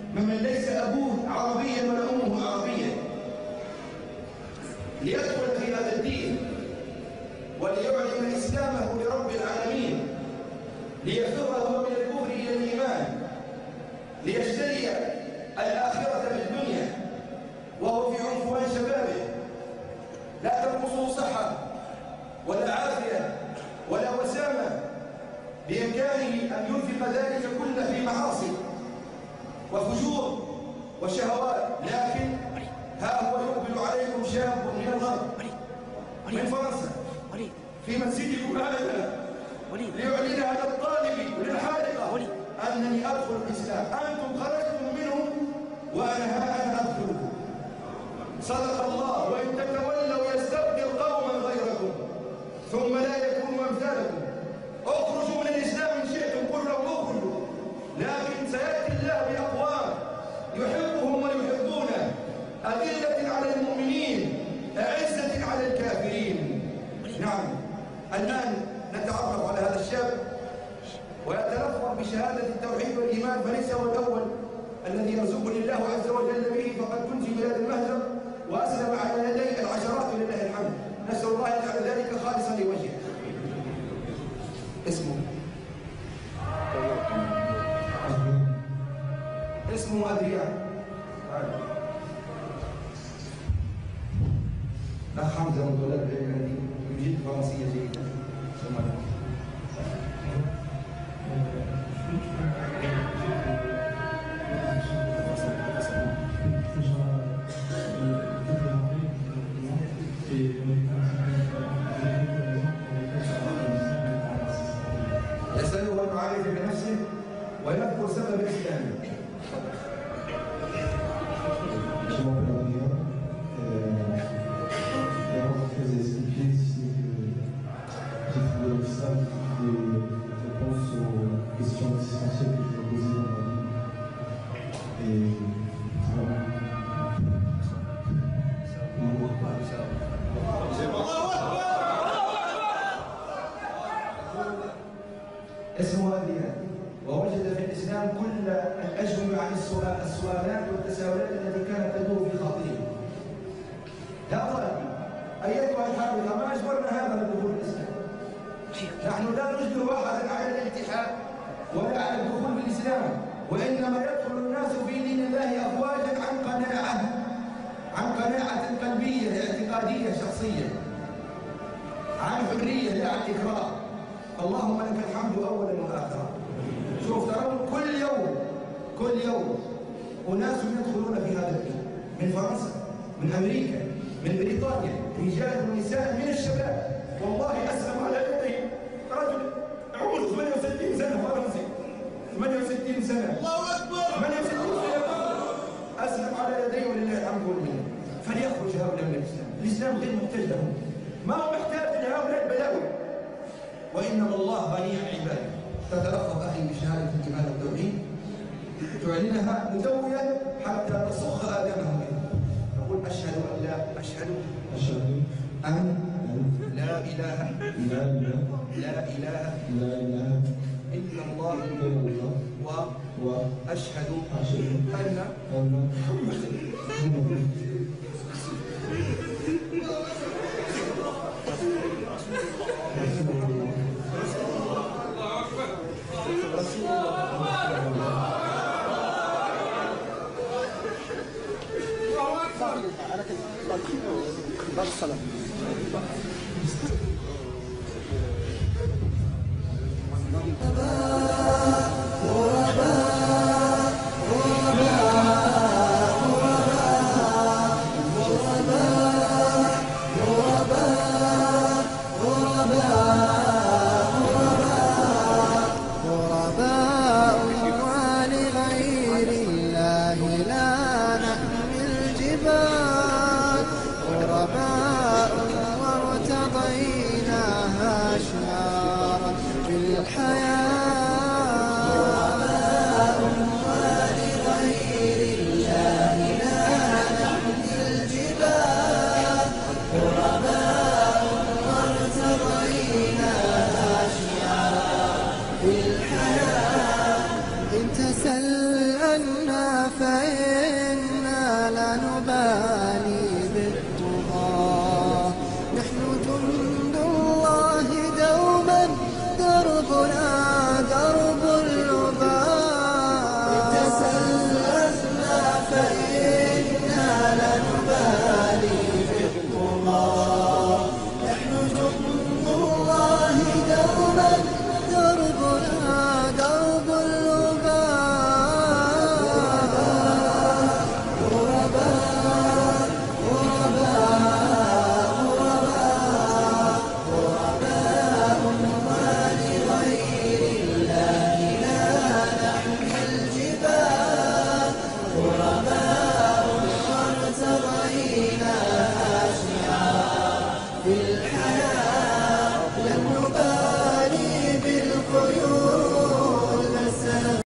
ممن ليس أبوه عربيا ولا أمه عربية ليدخل في هذا الدين وليعلن إسلامه لرب العالمين، ليفرغه من الكفر إلى الإيمان، ليشتري الآخرة بالدنيا وهو في عنفوان شبابه، لا تنقصه صحة ولا عافية ولا وسامة، بإمكانه أن ينفق ذلك كله في معاصي وفجور وشهوات، لكن ها هو يقبل عليكم شاب من الغرب من فرنسا في مسجدكم هذا ليعلن هذا الطالب للحالقة أنني أدخل الإسلام، أنتم خرجتم منه وأنا أدخله. صدق الله، وإن تتولوا يستبدل قوما غيركم ثم لا يكونوا أمثالكم. اخرجوا من الإسلام إن شئتم، قل لهم اخرجوا، لكن سيأتي الله بأقوام يحبهم ويحبونه، أذلة على المؤمنين أعزة على الكافرين. نعم، الآن نتعرف على هذا الشاب ويتلفظ بشهادة التوحيد والإيمان، فليس هو الأول الذي يرزقني الله عز وجل به، فقد كنت في بلاد المهجر وأسلم على يدي العشرات ولله الحمد. نسأل الله أن يجعل ذلك خالصا لوجهه. اسمه أدريان. أخ حمزة متولد الذي يجيد فرنسية جيدة. يسأله أن يعرف بنفسه ويذكر سبب إسلامه. Très expliqué, si j'ai trouvé l'islam des réponses aux questions existentielles que je me posais dans ma vie. Et voilà. اسمه أدريان، ووجد في الإسلام كل الأجوبة عن السؤالات والتساؤلات التي كانت تدور في خاطره. يا طالبي أيتها الحافظة، ما أجبرنا هذا لدخول الإسلام. نحن لا نجبر أحدا على الالتحاد ولا على الدخول بالإسلام، وإنما يدخل الناس في دين الله أفواجا عن قناعة قلبية اعتقادية شخصية، عن حرية لا عن إكراه. اللهم لك الحمد أولا وآخرا. شوف، ترون كل يوم أناس يدخلون في هذا الدين، من فرنسا، من أمريكا، من بريطانيا، رجال ونساء من الشباب. والله أسلم على يدي رجل عمره 68 سنة فرنسي، 68 سنة، الله أكبر، 68 سنة أسلم على يدي ولله الحمد والمنة. فليخرج هؤلاء من الإسلام. الإسلام غير محتاج لهم، ما هو محتاج لهؤلاء البلاوي، وإنما الله غني عن عباده. تتلفظ أخي بشهادة الإيمان والتوحيد، تعلنها مدويا حتى تصخ آذانهم بها. تقول أشهد أن لا إله إلا الله وأشهد أن محمدا رسول الله.